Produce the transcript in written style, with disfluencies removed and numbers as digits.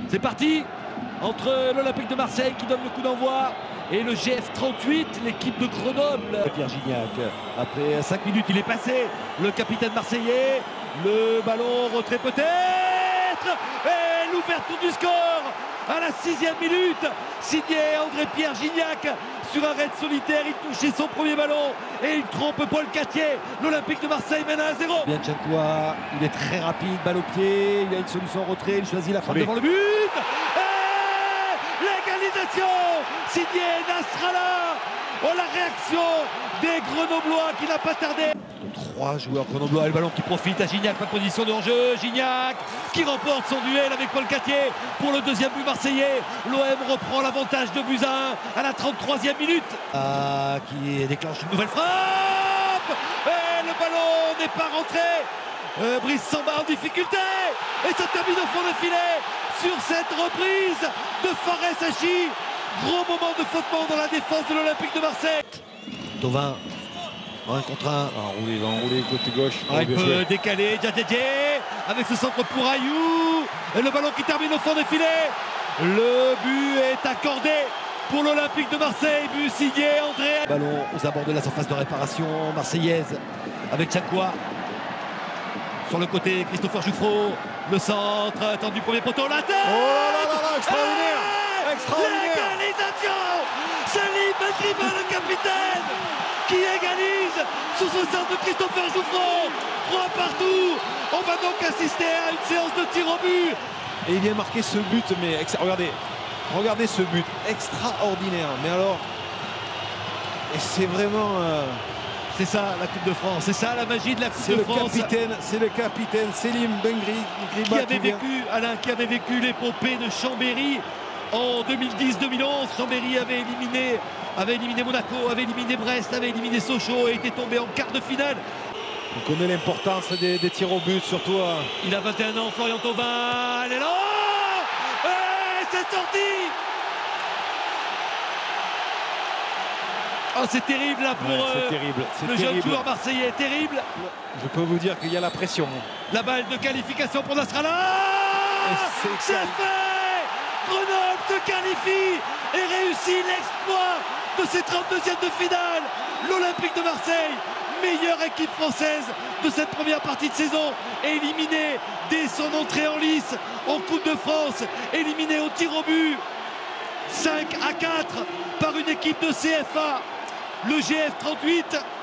C'est parti entre l'Olympique de Marseille qui donne le coup d'envoi et le GF 38, l'équipe de Grenoble. Pierre Gignac, après 5 minutes, il est passé. Le capitaine marseillais, le ballon retrait peut-être. Et l'ouverture du score à la 6e minute, signé André-Pierre Gignac sur un raid solitaire. Il touchait son premier ballon et il trompe Paul Catier. L'Olympique de Marseille mène à 1-0. Bien Tchakoua, il est très rapide, balle au pied, il a une solution en retrait, il choisit la frappe devant le but. Et l'égalisation signé Nasrallah. Oh, la réaction des Grenoblois qui n'a pas tardé. 3 joueurs grenoblois et le ballon qui profite à Gignac, pas de position de hors-jeu. Gignac qui remporte son duel avec Paul Catier pour le deuxième but marseillais. L'OM reprend l'avantage de buts à la 33e minute. Qui déclenche une nouvelle frappe et le ballon n'est pas rentré. Brice Samba en difficulté et ça termine au fond de filet sur cette reprise de Fares Hachi. Gros moment de flottement dans la défense de l'Olympique de Marseille. Thauvin, 1 contre 1. Il va enrouler côté gauche. Il peut décaler Djadjedje avec ce centre pour Ayou. Et le ballon qui termine au fond des filets. Le but est accordé pour l'Olympique de Marseille. But signé André. Ballon aux abords de la surface de réparation marseillaise avec Tchakoua. Sur le côté, Christopher Jouffreau. Le centre, tendu premier poteau, la tête. Oh là là là, extraordinaire. Extraordinaire. L'égalisation. Salim Benrima, le capitaine, qui égalise sous ce centre de Christopher Jouffreau. 3 partout. On va donc assister à une séance de tir au but. Et il vient marquer ce but, mais regardez ce but extraordinaire. Mais alors, et c'est vraiment... C'est ça la Coupe de France, c'est ça la magie de la Coupe de France. C'est le capitaine Selim Benrima qui avait vécu l'épopée de Chambéry en 2010-2011. Chambéry avait éliminé Monaco, avait éliminé Brest, avait éliminé Sochaux et était tombé en quart de finale. On connaît l'importance des tirs au but, surtout. Il a 21 ans, Florian Thauvin. Elle est là. Et c'est sorti. Oh, c'est terrible là pour le jeune joueur marseillais, terrible. Je peux vous dire qu'il y a la pression. La balle de qualification pour Nasrallah. C'est fait. Grenoble se qualifie et réussit l'exploit de ces 32e de finale. L'Olympique de Marseille, meilleure équipe française de cette première partie de saison, éliminé dès son entrée en lice en Coupe de France, éliminé au tir au but 5-4 par une équipe de CFA. Le GF 38